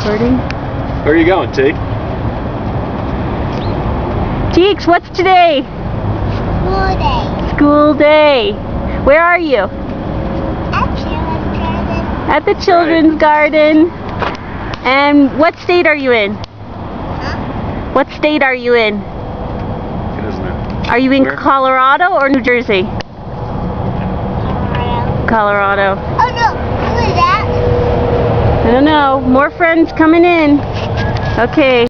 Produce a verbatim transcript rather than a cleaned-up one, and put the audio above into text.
Recording. Where are you going, T? Teeks, what's today? School day. School day. Where are you? At Children's Garden. At the Children's Garden. And what state are you in? Huh? What state are you in? He doesn't know. Are you in Where? Colorado or New Jersey? Colorado. Colorado. Oh no, who is that? I don't know. More friends coming in. Okay.